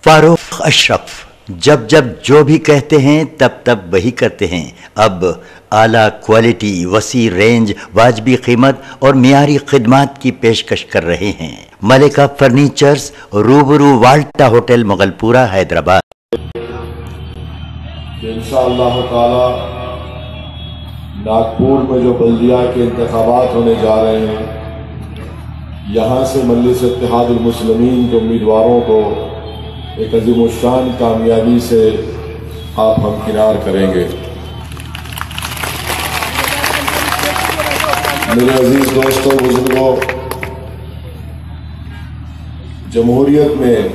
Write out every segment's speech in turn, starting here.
फारूक अशरफ जब जब जो भी कहते हैं तब तब वही करते हैं। अब आला क्वालिटी, वसी रेंज, वाजबी कीमत और मियारी खिदमात की पेशकश कर रहे हैं। मलिका फर्नीचर्स, रूबरू वाल्टा होटल, मुगलपुरा, हैदराबाद। इंशाअल्लाह ताला नागपुर में जो बल्दिया के इंतखाबात होने जा रहे हैं, यहाँ से मजलिस इत्तेहादुल मुस्लिमीन के उम्मीदवारों को एक अज़ीमुश्शान कामयाबी से आप हमकिनार करेंगे। मेरे अजीज दोस्तों, बुजुर्गों, जमहूरियत में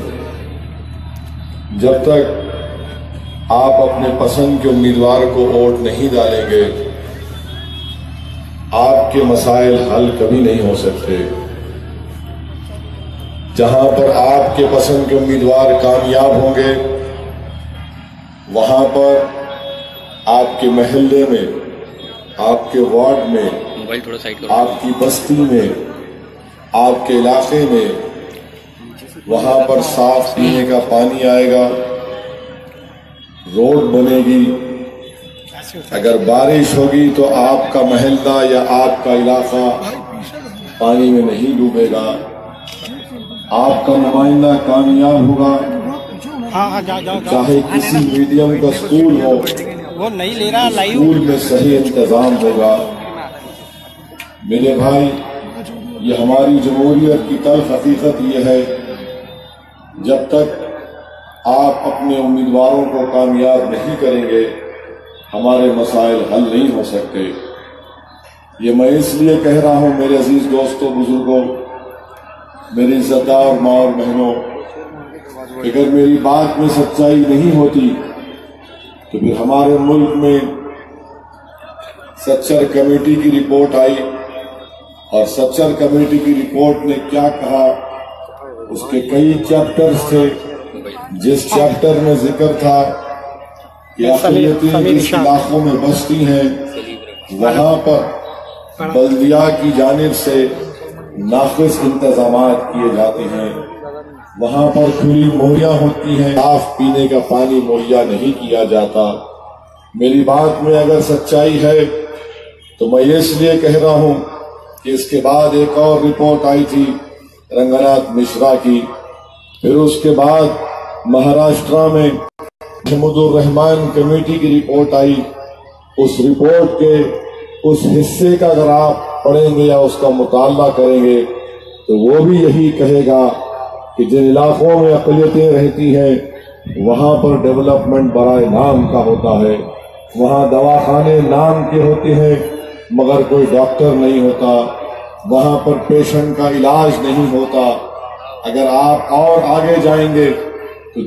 जब तक आप अपने पसंद के उम्मीदवार को वोट नहीं डालेंगे, आपके मसाइल हल कभी नहीं हो सकते। जहां पर आपके पसंद के उम्मीदवार कामयाब होंगे, वहां पर आपके महल्ले में, आपके वार्ड में, आपकी बस्ती में, आपके इलाके में, वहां पर साफ पीने का पानी आएगा, रोड बनेगी। अगर बारिश होगी तो आपका महल्ला या आपका इलाका पानी में नहीं डूबेगा। आपका नुमाइंदा कामयाब होगा। चाहे किसी मीडियम का स्कूल हो, वो नहीं ले रहा, स्कूल में सही इंतजाम होगा। मेरे भाई, ये हमारी जमहूरियत की तल्ख हकीकत ये है, जब तक आप अपने उम्मीदवारों को कामयाब नहीं करेंगे, हमारे मसाइल हल नहीं हो सकते। ये मैं इसलिए कह रहा हूं मेरे अजीज दोस्तों, बुजुर्गों, मेरी इज्जतदार माँ और बहनों, अगर मेरी बात में सच्चाई नहीं होती तो फिर हमारे मुल्क में सच्चर कमेटी की रिपोर्ट आई, और सच्चर कमेटी की रिपोर्ट ने क्या कहा, उसके कई चैप्टर्स थे। जिस चैप्टर में जिक्र था कि अक़लियतें जिस इलाकों में बसती हैं, वहां पर बल्दिया की जानिब से नाक़िस इंतजामात किए जाते हैं, वहां पर खुली मुहैया होती हैं, साफ पीने का पानी मुहैया नहीं किया जाता। मेरी बात में अगर सच्चाई है तो मैं इसलिए कह रहा हूं कि इसके बाद एक और रिपोर्ट आई थी रंगनाथ मिश्रा की, फिर उसके बाद महाराष्ट्र में महमूदुर रहमान कमेटी की रिपोर्ट आई। उस रिपोर्ट के उस हिस्से का अगर आप पढ़ेंगे या उसका मुताला करेंगे तो वो भी यही कहेगा कि जिन इलाकों में अक़लियतें रहती हैं, वहां पर डेवलपमेंट बराए नाम का होता है, वहां दवाखाने नाम के होते हैं मगर कोई डॉक्टर नहीं होता, वहां पर पेशेंट का इलाज नहीं होता। अगर आप और आगे जाएंगे तो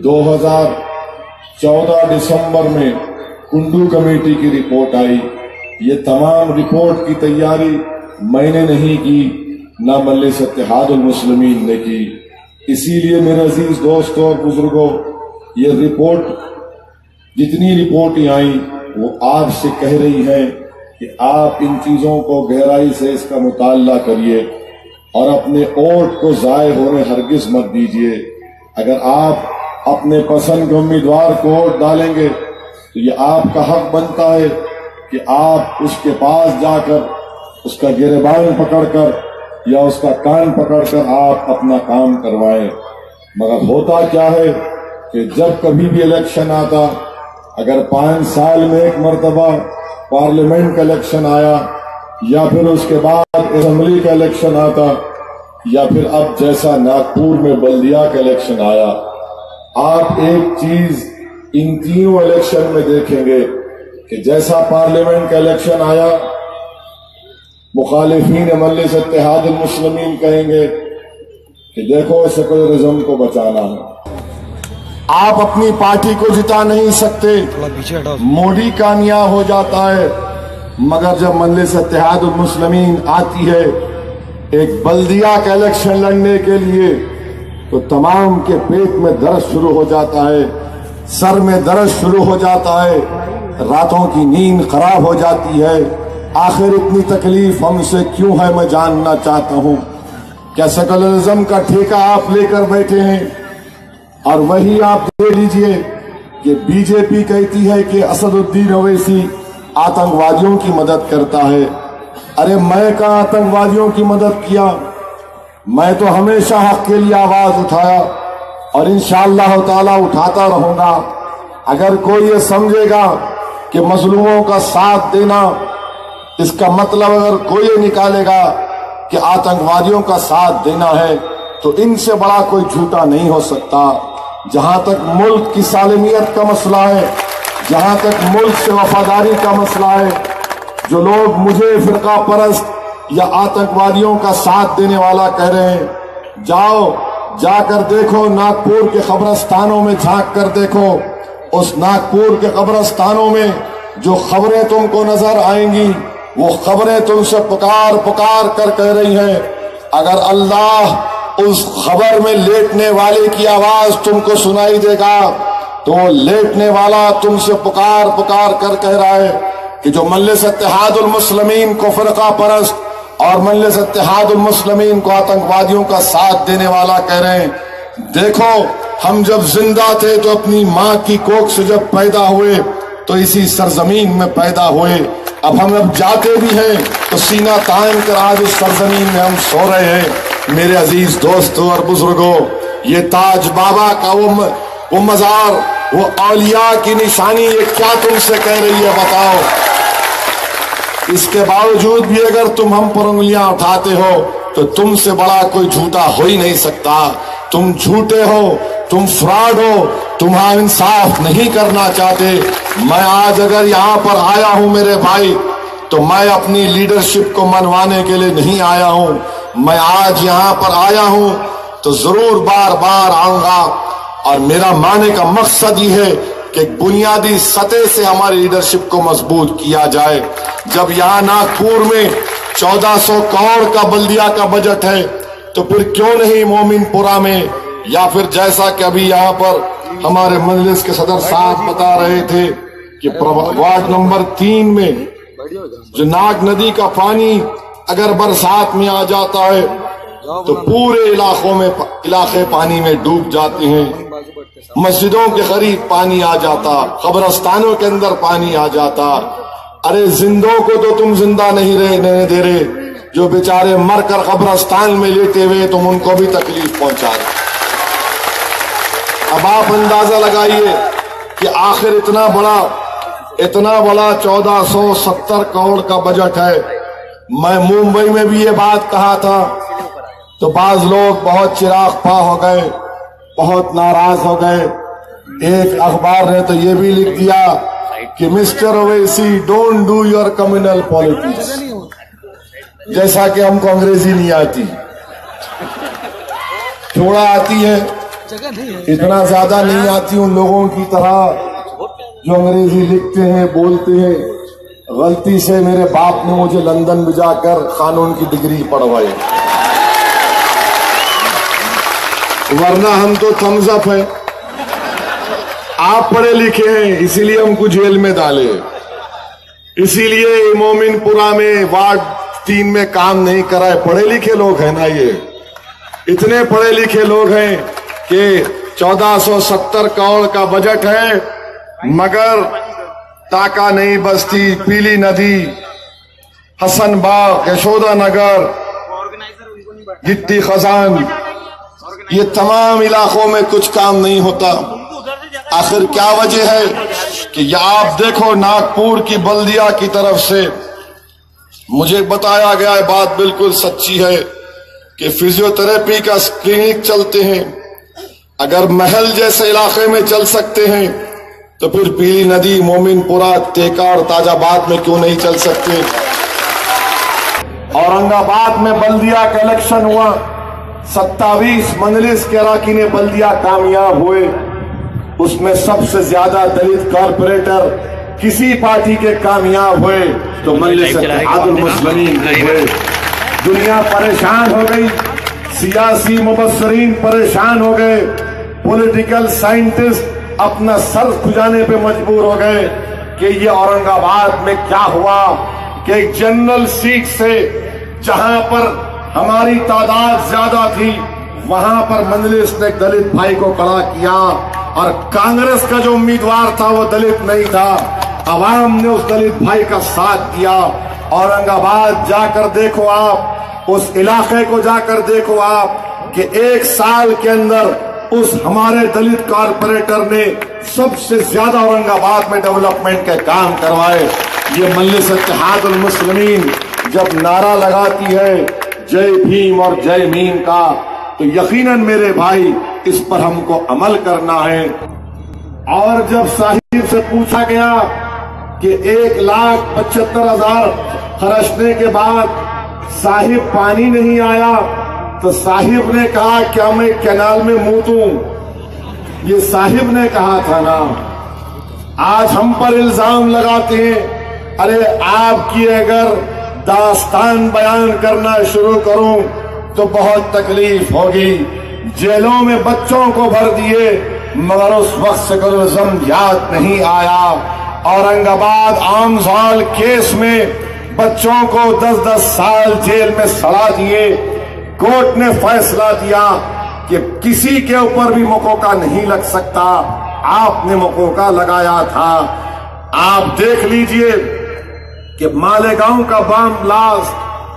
2014 दिसंबर में कुंडू कमेटी की रिपोर्ट आई। ये तमाम रिपोर्ट की तैयारी मैंने नहीं की, ना मजलिस इत्तेहादुल मुस्लिमीन ने की। इसीलिए मेरे अजीज दोस्तों और बुजुर्गों, ये रिपोर्ट, जितनी रिपोर्टें आई वो आपसे कह रही हैं कि आप इन चीजों को गहराई से इसका मुताला करिए और अपने वोट को जाय होने हरगिज मत दीजिए। अगर आप अपने पसंद के उम्मीदवार को वोट डालेंगे तो ये आपका हक बनता है कि आप उसके पास जाकर उसका गिरबान पकड़कर या उसका कान पकड़कर आप अपना काम करवाएं। मगर होता क्या है कि जब कभी भी इलेक्शन आता, अगर 5 साल में एक मरतबा पार्लियामेंट का इलेक्शन आया, या फिर उसके बाद असेंबली का इलेक्शन आता, या फिर अब जैसा नागपुर में बल्दिया का इलेक्शन आया, आप एक चीज इन तीनों इलेक्शन में देखेंगे कि जैसा पार्लियामेंट का इलेक्शन आया, मुखालिफीन मजलिस इत्तेहादुल मुस्लिमीन कहेंगे कि देखो सेकुलरिज्म को बचाना है, आप अपनी पार्टी को जिता नहीं सकते, मोदी कामयाब हो जाता है। मगर जब मजलिस इत्तेहादुल मुस्लिमीन आती है एक बल्दिया का इलेक्शन लड़ने के लिए, तो तमाम के पेट में दर्द शुरू हो जाता है, सर में दर्द शुरू हो जाता है, रातों की नींद खराब हो जाती है। आखिर इतनी तकलीफ हमसे क्यों है, मैं जानना चाहता हूं। क्या सेकुलरिज्म का ठेका आप लेकर बैठे हैं? और वही आप दे लीजिए कि बीजेपी कहती है कि असदुद्दीन ओवैसी आतंकवादियों की मदद करता है। अरे मैं कहाँ आतंकवादियों की मदद किया? मैं तो हमेशा हक के लिए आवाज उठाया और इंशाअल्लाह ताला उठाता रहूंगा। अगर कोई ये समझेगा कि मजलूमों का साथ देना, इसका मतलब अगर कोई ये निकालेगा कि आतंकवादियों का साथ देना है, तो इनसे बड़ा कोई झूठा नहीं हो सकता। जहां तक मुल्क की सालिमियत का मसला है, जहां तक मुल्क से वफादारी का मसला है, जो लोग मुझे फिरका परस्त या आतंकवादियों का साथ देने वाला कह रहे हैं, जाकर देखो, नागपुर के कब्रिस्तानों में झांक कर देखो। उस नागपुर के कब्रिस्तानों में जो खबरें तुमको नजर आएंगी, वो खबरें तुमसे पुकार पुकार कर कह रही हैं, अगर अल्लाह उस खबर में लेटने वाले की आवाज तुमको सुनाई देगा, तो वो लेटने वाला तुमसे पुकार पुकार कर कह रहा है कि जो मजलिस इत्तेहादुल मुस्लिमीन को फिरका परस्त और मजलिस इत्तेहादुल मुस्लिमीन को आतंकवादियों का साथ देने वाला कह रहे हैं, देखो हम जब जिंदा थे तो अपनी माँ की कोख से जब पैदा हुए तो इसी सरजमीन में पैदा हुए। अब हम जाते भी हैं तो सीना तान कर आज इस सरजमीन में हम सो रहे हैं। मेरे अजीज दोस्तों और बुजुर्गों, ये ताज बाबा का वो मजार, वो औलिया की निशानी, ये क्या तुमसे कह रही है बताओ? इसके बावजूद भी अगर तुम हम पर उंगलियां उठाते हो तो तुमसे बड़ा कोई झूठा हो ही नहीं सकता। तुम झूठे हो, तुम फ्रॉड हो, तुम्हारा इंसाफ नहीं करना चाहते। मैं आज अगर यहाँ पर आया हूं मेरे भाई, तो मैं अपनी लीडरशिप को मनवाने के लिए नहीं आया हूं। मैं आज यहाँ पर आया हूं तो जरूर बार बार आऊंगा, और मेरा माने का मकसद ही है कि बुनियादी सतह से हमारी लीडरशिप को मजबूत किया जाए। जब यहाँ नागपुर में 1400 करोड़ का बल्दिया का बजट है, तो फिर क्यों नहीं मोमिनपुरा में, या फिर जैसा कि अभी यहाँ पर हमारे मजलिस के सदर साहब बता रहे थे कि वार्ड नंबर 3 में जो नाग नदी का पानी अगर बरसात में आ जाता है तो पूरे इलाके पानी में डूब जाते हैं। मस्जिदों के करीब पानी आ जाता, कब्रिस्तानों के अंदर पानी आ जाता। अरे जिंदों को तो तुम जिंदा नहीं रहने दे रहे, जो बेचारे मरकर कब्रिस्तान में लेटे हुए तुम उनको भी तकलीफ पहुंचा रहे। अब आप अंदाजा लगाइए कि आखिर इतना बड़ा 1470 करोड़ का बजट है। मैं मुंबई में भी ये बात कहा था तो बाज लोग बहुत चिराग पा हो गए, बहुत नाराज हो गए। एक अखबार ने तो ये भी लिख दिया कि mister Owaisi don't do your communal politics. जैसा कि हमको अंग्रेजी नहीं आती, थोड़ा आती है, इतना ज्यादा नहीं आती उन लोगों की तरह जो अंग्रेजी लिखते हैं, बोलते हैं। गलती से मेरे बाप ने मुझे लंदन भिजाकर कानून की डिग्री पढ़वाई, वरना हम तो थम्स अप है। आप पढ़े लिखे हैं इसीलिए हमको जेल में डाले, इसीलिए मोमिनपुरा में वार्ड 3 में काम नहीं कराए। पढ़े लिखे लोग हैं ना, ये इतने पढ़े लिखे लोग हैं कि 1470 करोड़ का बजट है, मगर ताका नहीं बस्ती, पीली नदी, हसनबाग, यशोदा नगर, गिट्टी खजान, ये तमाम इलाकों में कुछ काम नहीं होता। आखिर क्या वजह है कि आप देखो नागपुर की बल्दिया की तरफ से मुझे बताया गया है, बात बिल्कुल सच्ची है, कि फिजियोथेरेपी का क्लिनिक चलते हैं। अगर महल जैसे इलाके में चल सकते हैं तो फिर पीली नदी, मोमिनपुरा, तेका और ताजाबाद में क्यों नहीं चल सकते? औरंगाबाद में बल्दिया का इलेक्शन हुआ, 27 मजलिस के अरकान बल्दिया कामयाब हुए। उसमें सबसे ज्यादा दलित कॉर्पोरेटर किसी पार्टी के कामयाब हुए तो मजलिस इत्तेहादुल मुस्लिमीन के हुए। दुनिया परेशान हो गई, सियासी मुबस्सिरीन परेशान हो गए, पॉलिटिकल साइंटिस्ट अपना सर खुजाने पे मजबूर हो गए कि ये औरंगाबाद में क्या हुआ कि एक जनरल सीट से जहां पर हमारी तादाद ज्यादा थी, वहां पर मजलिस ने दलित भाई को खड़ा किया और कांग्रेस का जो उम्मीदवार था वो दलित नहीं था। अवाम ने उस दलित भाई का साथ दिया। औरंगाबाद जाकर देखो आप, उस इलाके को जाकर देखो आप कि 1 साल के अंदर उस हमारे दलित कारपोरेटर ने सबसे ज्यादा औरंगाबाद में डेवलपमेंट के काम करवाए। ये मजलिस इत्तेहादुल मुस्लिमीन जब नारा लगाती है जय भीम और जय मीम का, तो यकीनन मेरे भाई इस पर हमको अमल करना है। और जब साहिब से पूछा गया कि 1,75,000 खर्चने के बाद साहिब पानी नहीं आया, तो साहिब ने कहा क्या मैं कैनाल में मुंह दूं? ये साहिब ने कहा था ना। आज हम पर इल्जाम लगाते हैं। अरे आपकी अगर दास्तान बयान करना शुरू करूं तो बहुत तकलीफ होगी। जेलों में बच्चों को भर दिए मगर उस वक्त सेकुलरिज्म याद नहीं आया। औरंगाबाद आर्म्स हॉल केस में बच्चों को 10-10 साल जेल में सड़ा दिए। कोर्ट ने फैसला दिया कि किसी के ऊपर भी मुकौका नहीं लग सकता, आपने मुकौका लगाया था। आप देख लीजिए कि मालेगांव का बम ब्लास्ट,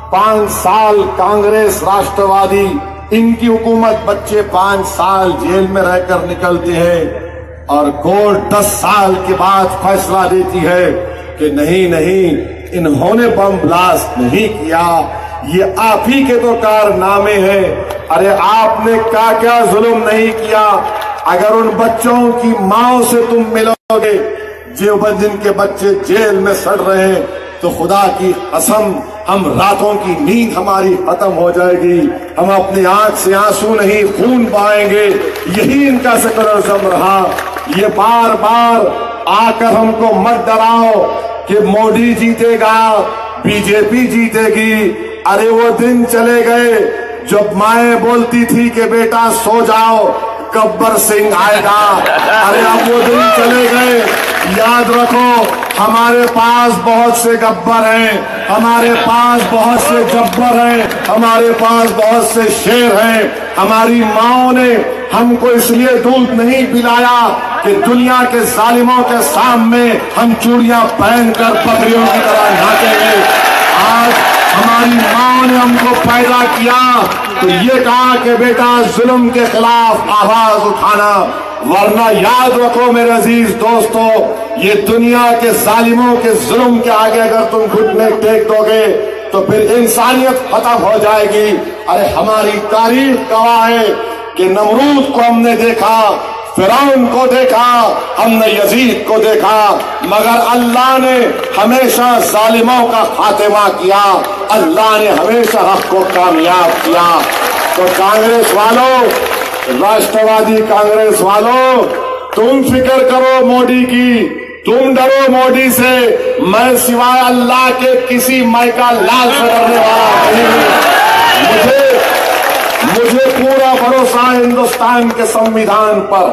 5 साल कांग्रेस राष्ट्रवादी इनकी हुकूमत, बच्चे 5 साल जेल में रहकर निकलते हैं और कोर्ट 10 साल के बाद फैसला देती है कि नहीं नहीं इन्होंने बम ब्लास्ट नहीं किया, ये आप ही के तो कारनामे हैं। अरे आपने क्या क्या जुल्म नहीं किया। अगर उन बच्चों की माओ से तुम मिलोगे जो जिनके बच्चे जेल में सड़ रहे हैं, तो खुदा की कसम हम रातों की नींद हमारी खत्म हो जाएगी। हम अपनी आंख से आंसू नहीं खून बहाएंगे। यही इनका सेकुलरिज्म रहा। ये बार बार आकर हमको मत डराओ कि मोदी जीतेगा, बीजेपी जीतेगी। अरे वो दिन चले गए जब माएं बोलती थी कि बेटा सो जाओ गब्बर सिंह आएगा। अरे अब वो दिन चले गए। याद रखो हमारे पास बहुत से गब्बर हैं, हमारे पास बहुत से जब्बर हैं, हमारे पास बहुत से शेर हैं। हमारी माओ ने हमको इसलिए दूध नहीं पिलाया कि दुनिया के जालिमों के सामने हम चूड़ियां पहनकर बकरियों की तरह नाचेंगे। आज हमारी माँ ने हमको पैदा किया तो ये कहा कि बेटा जुल्म के खिलाफ आवाज उठाना। वरना याद रखो मेरे अजीज दोस्तों, ये दुनिया के जालिमों के जुल्म के आगे अगर तुम घुटने टेक दोगे तो फिर इंसानियत खत्म हो जाएगी। अरे हमारी तारीख गवाह है कि नमरूद को हमने देखा, फिरौन को देखा, हमने यजीद को देखा, मगर अल्लाह ने हमेशा जालिमों का खात्मा किया। अल्लाह ने हमेशा हक को कामयाब किया। तो कांग्रेस वालों, राष्ट्रवादी कांग्रेस वालों, तुम फिक्र करो मोदी की, तुम डरो मोदी से। मैं सिवाय अल्लाह के किसी मायका लाल से डरने वाला नहीं हूं। मुझे पूरा भरोसा है हिंदुस्तान के संविधान पर,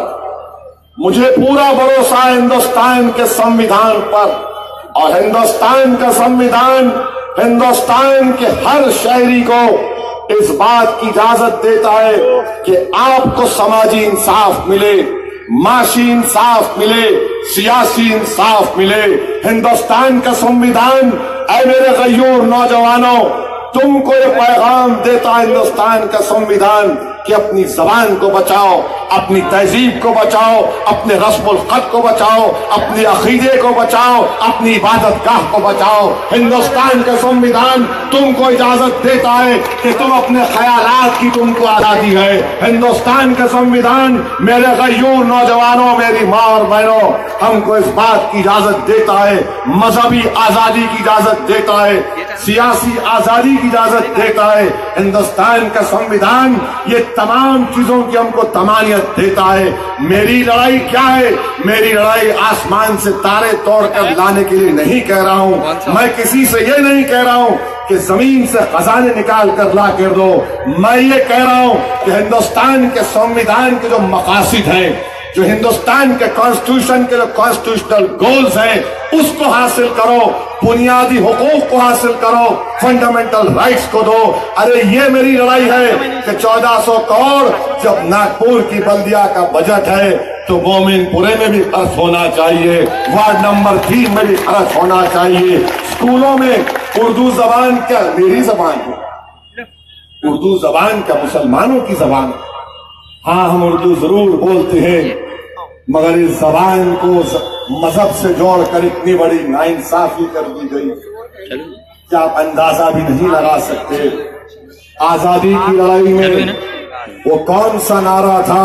मुझे पूरा भरोसा है हिंदुस्तान के संविधान पर। और हिंदुस्तान का संविधान हिंदुस्तान के हर शहरी को इस बात की इजाजत देता है कि आपको समाजी इंसाफ मिले, माशी इंसाफ मिले, सियासी इंसाफ मिले। हिंदुस्तान का संविधान, ऐ मेरे गयूर नौजवानों, तुमको ये पैगाम देता है हिंदुस्तान का संविधान कि अपनी जबान को बचाओ, अपनी तहजीब को बचाओ, अपने रस्मुल खत को बचाओ, अपने अकीदे को बचाओ, अपनी इबादत गाह को बचाओ। हिंदुस्तान का संविधान तुमको इजाजत देता है कि तुम अपने ख्यालात की तुमको आजादी है। हिंदुस्तान का संविधान मेरे गयूर नौजवानों, मेरी माँ और बहनों, हमको इस बात की इजाजत देता है, मजहबी आजादी की इजाजत देता है, सियासी आजादी की इजाजत देता है। हिंदुस्तान का संविधान ये तमाम चीजों की हमको तमानियत देता है। मेरी लड़ाई क्या है? मेरी लड़ाई आसमान से तारे तोड़कर लाने के लिए नहीं कह रहा हूं। मैं किसी से ये नहीं कह रहा हूं कि जमीन से खजाने निकाल कर ला कर दो। मैं ये कह रहा हूं कि हिंदुस्तान के संविधान के जो मकासद हैं, जो हिंदुस्तान के कॉन्स्टिट्यूशन के जो कॉन्स्टिट्यूशनल गोल्स हैं उसको हासिल करो, बुनियादी हुकूक को हासिल करो, फंडामेंटल राइट्स को दो। अरे ये मेरी लड़ाई है कि 1400 करोड़ जब नागपुर की बल्दिया का बजट है तो मोमिनपुरे में भी खर्च होना चाहिए, वार्ड नंबर 3 में भी खर्च होना चाहिए। स्कूलों में उर्दू जबान क्या मेरी जबान है, उर्दू जबान क्या मुसलमानों की जबान है। हाँ, हम उर्दू जरूर बोलते हैं, मगर इस जबान को मजहब से जोड़कर इतनी बड़ी नाइंसाफी कर दी गई कि आप अंदाजा भी नहीं लगा सकते। आजादी की लड़ाई में वो कौन सा नारा था,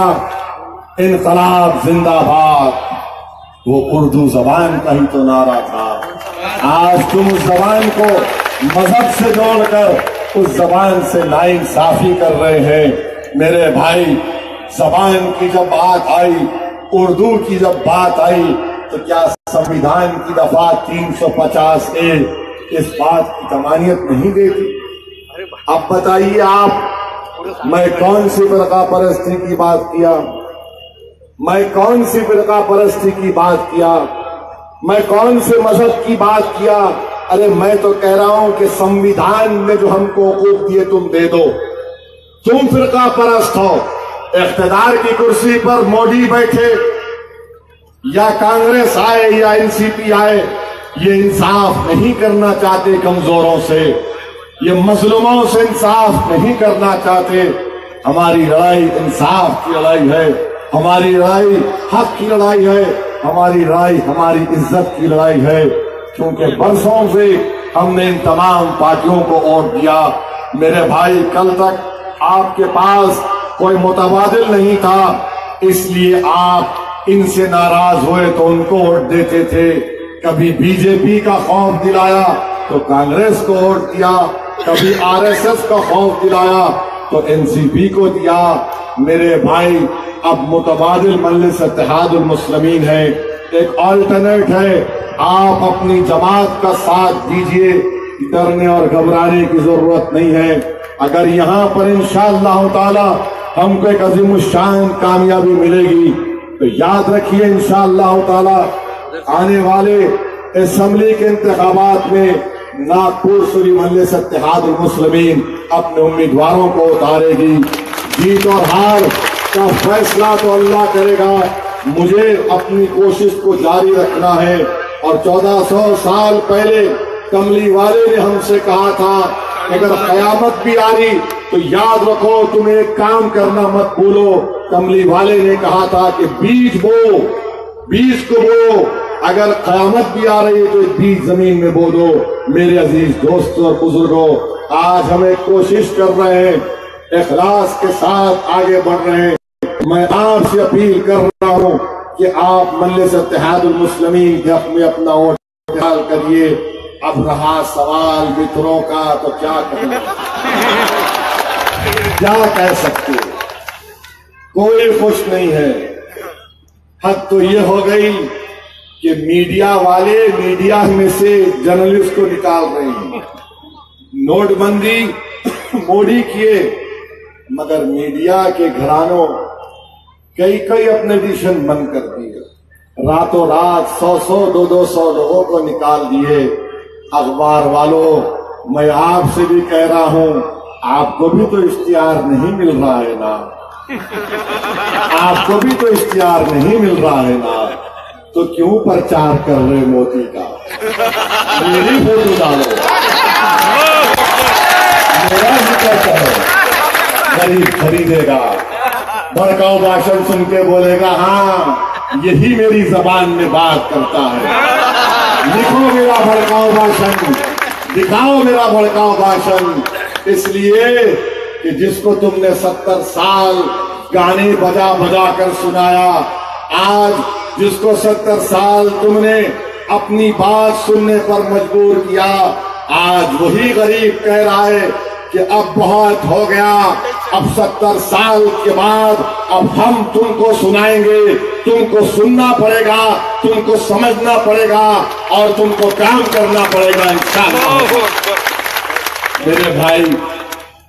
इनकलाब जिंदाबाद, वो उर्दू जबान का ही तो नारा था। आज तुम उस जबान को मजहब से जोड़कर उस जबान से नाइंसाफी कर रहे हैं। मेरे भाई, जबान की जब बात आई, उर्दू की जब बात आई, तो क्या संविधान की दफा 350A इस बात की तमानियत नहीं देती? अब बताइए आप, मैं कौन सी फिरका परस्ती की बात किया, मैं कौन सी फिरका परस्ती की बात किया, मैं कौन से मजहब की बात किया? अरे मैं तो कह रहा हूं कि संविधान में जो हमको हकूक दिए तुम दे दो। तुम फिरका परस्त हो, इख्तिदार की कुर्सी पर मोदी बैठे या कांग्रेस आए या एनसीपी आए, ये इंसाफ नहीं करना चाहते कमजोरों से, ये मजलूमों से इंसाफ नहीं करना चाहते। हमारी लड़ाई इंसाफ की लड़ाई है, हमारी लड़ाई हक की लड़ाई है, हमारी लड़ाई हमारी इज्जत की लड़ाई है। क्योंकि बरसों से हमने इन तमाम पार्टियों को वोट दिया। मेरे भाई, कल तक आपके पास कोई मुतबादिल नहीं था, इसलिए आप इनसे नाराज हुए तो उनको वोट देते थे। कभी बीजेपी का खौफ दिलाया तो कांग्रेस को वोट दिया, कभी आरएसएस का खौफ दिलाया तो एनसीपी को दिया। मेरे भाई, अब मुतबादिल मजलिस इत्तेहादुल मुस्लिमीन है, एक ऑल्टरनेट है। आप अपनी जमात का साथ दीजिए, डरने और घबराने की जरूरत नहीं है। अगर यहाँ पर इंशाअल्लाह ताला हमको एक अजीमुश्शान कामयाबी मिलेगी तो याद रखिए, इंशाअल्लाह ताला आने वाले असेंबली के इंतखाबात में नागपुर सुरी मजलिस इत्तेहादुल मुस्लिमीन अपने उम्मीदवारों को उतारेगी। जीत और हार का फैसला तो अल्लाह करेगा, मुझे अपनी कोशिश को जारी रखना है। और 1400 साल पहले कमली वाले ने हमसे कहा था, अगर कयामत भी आ रही तो याद रखो, तुम एक काम करना मत भूलो। कमली वाले ने कहा था कि बीज बो, बीज को बो, अगर कयामत भी आ रही है तो बीज जमीन में बो दो। मेरे अजीज दोस्तों और बुजुर्गों, आज हम एक कोशिश कर रहे हैं, इखलास के साथ आगे बढ़ रहे हैं। मैं आपसे अपील कर रहा हूं कि आप मजलिस इत्तेहादुल मुस्लिमीन के हक में अपना वोट इस्तेमाल करिए। अब रहा सवाल मित्रों का, तो क्या कहना, क्या कह सकते, कोई खुश नहीं है। हद तो ये हो गई कि मीडिया वाले मीडिया में से जर्नलिस्ट को निकाल रहे हैं। नोटबंदी मोदी किए, मगर मीडिया के घरानों कई अपने डिसीजन बंद कर दिए। रातों रात 100 200 लोगों को निकाल दिए। अखबार वालों, मैं आपसे भी कह रहा हूं, आपको भी तो इश्तिहार नहीं मिल रहा है ना, आपको भी तो इश्तिहार नहीं मिल रहा है ना, तो क्यों प्रचार कर रहे मोदी का? मेरी फोटो डालो, मेरा जिक्र करो, गरीब खरीदेगा। भड़काऊ भाषण सुन के बोलेगा, हाँ यही मेरी जबान में बात करता है। लिखो मेरा भड़काऊ भाषण, दिखाओ मेरा भड़काऊ भाषण। इसलिए कि जिसको तुमने 70 साल गाने बजा बजा कर सुनाया, आज जिसको 70 साल तुमने अपनी बात सुनने पर मजबूर किया, आज वही गरीब कह रहा है कि अब बहुत हो गया, अब 70 साल के बाद अब हम तुमको सुनाएंगे, तुमको सुनना पड़ेगा, तुमको समझना पड़ेगा और तुमको काम करना पड़ेगा इंशाअल्लाह। मेरे भाई,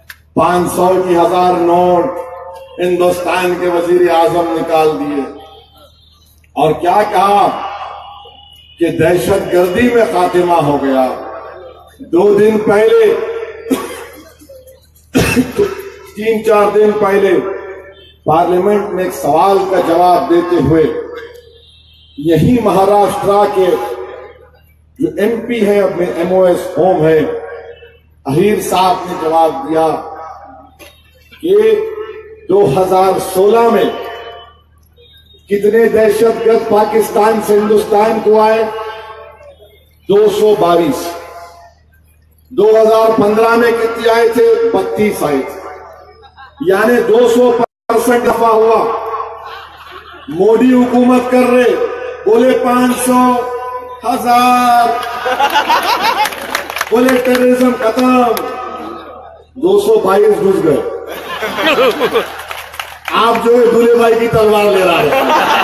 500 की 1000 नोट हिंदुस्तान के वजीर आजम निकाल दिए। और क्या कहा कि दहशतगर्दी में खात्मा हो गया। 2 दिन पहले 3-4 दिन पहले पार्लियामेंट में एक सवाल का जवाब देते हुए यही महाराष्ट्र के जो MP है, अपने MOS होम है, अहीर साहब ने जवाब दिया कि 2016 में कितने दहशतगर्द पाकिस्तान से हिंदुस्तान को आए? 222। 2015 में कितने आए थे? 32 आए थे, यानी 200% दफा हुआ। मोदी हुकूमत कर रहे, बोले 500, 1000, बोले टेररिज्म खत्म, 222 घुस गए। आप जो है दूल्हे भाई की तलवार ले रहा है,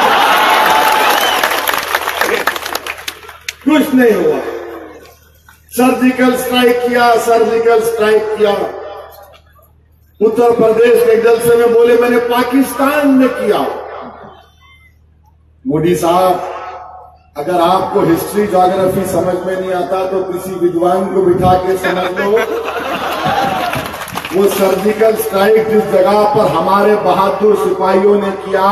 कुछ नहीं हुआ। सर्जिकल स्ट्राइक किया। उत्तर प्रदेश के जलसे में बोले मैंने पाकिस्तान में किया। मोदी साहब, अगर आपको हिस्ट्री ज्योग्राफी समझ में नहीं आता तो किसी विद्वान को बिठा के समझ लो। वो सर्जिकल स्ट्राइक जिस जगह पर हमारे बहादुर सिपाहियों ने किया,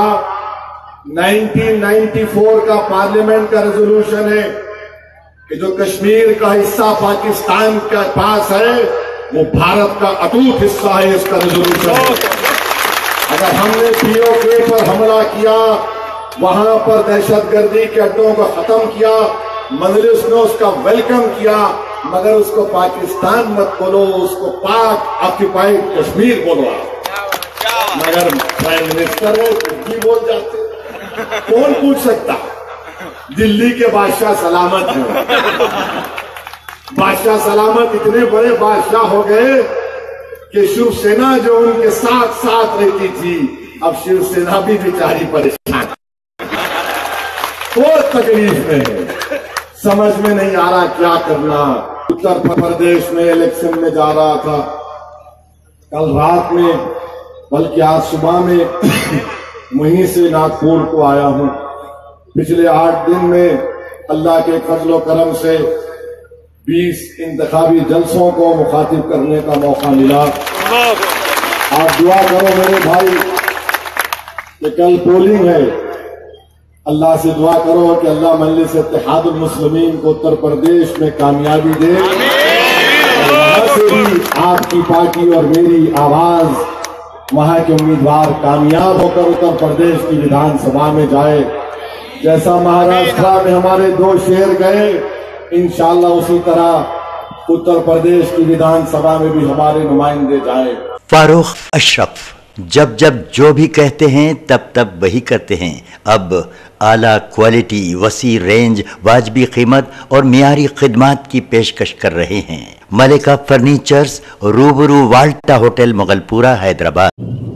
1994 का पार्लियामेंट का रेजोल्यूशन है कि जो कश्मीर का हिस्सा पाकिस्तान के पास है वो भारत का अटूट हिस्सा है, इसका रेजोल्यूशन। अगर हमने POK पर हमला किया, वहां पर दहशतगर्दी के अड्डों को खत्म किया, मजलिस ने उसका वेलकम किया, मगर उसको पाकिस्तान मत बोलो, उसको पाक ऑक्युपाइड कश्मीर बोलो। मगर प्राइम मिनिस्टर है, कुछ भी बोल जाते। कौन पूछ सकता? दिल्ली के बादशाह सलामत है। बादशाह सलामत इतने बड़े बादशाह हो गए कि शिवसेना जो उनके साथ साथ रहती थी, अब शिवसेना भी बेचारी परेशान, बहुत तकलीफ में है, समझ में नहीं आ रहा क्या करना। उत्तर प्रदेश में इलेक्शन में जा रहा था, कल रात में, बल्कि आज सुबह में वहीं से नागपुर को आया हूं। पिछले 8 दिन में अल्लाह के फजलो करम से 20 इंतखाबी जलसों को मुखातिब करने का मौका मिला। आप दुआ करो मेरे भाई कि कल पोलिंग है, अल्लाह से दुआ करो कि अल्लाह मजलिस इत्तेहादुल मुस्लिमीन को उत्तर प्रदेश में कामयाबी दे, और वहां से भी आपकी पार्टी और मेरी आवाज, वहां के उम्मीदवार कामयाब होकर उत्तर प्रदेश की विधानसभा में जाए। जैसा महाराष्ट्र में हमारे 2 शहर गए, इंशाअल्लाह उसी तरह उत्तर प्रदेश की विधानसभा में भी हमारे नुमाइंदे जाए। फारूक अशरफ जब जब जो भी कहते हैं तब तब वही करते हैं। अब आला क्वालिटी, वसी रेंज, वाजबी कीमत और मियारी खिदमात की पेशकश कर रहे हैं। मलिका फर्नीचर्स, रूबरू वाल्टा होटल, मुगलपुरा, हैदराबाद।